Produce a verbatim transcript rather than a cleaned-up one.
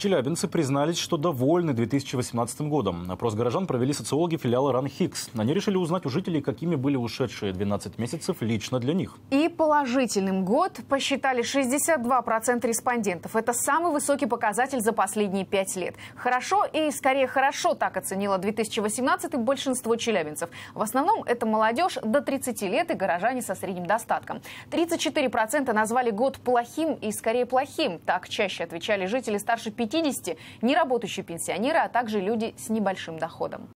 Челябинцы признались, что довольны две тысячи восемнадцатым годом. Опрос горожан провели социологи филиала РАН-Хикс. Они решили узнать у жителей, какими были ушедшие двенадцать месяцев лично для них. И положительным год посчитали шестьдесят два процента респондентов. Это самый высокий показатель за последние пять лет. Хорошо и скорее хорошо так оценило две тысячи восемнадцатый большинство челябинцев. В основном это молодежь до тридцати лет и горожане со средним достатком. тридцать четыре процента назвали год плохим и скорее плохим. Так чаще отвечали жители старше пятидесяти, неработающие пенсионеры, а также люди с небольшим доходом.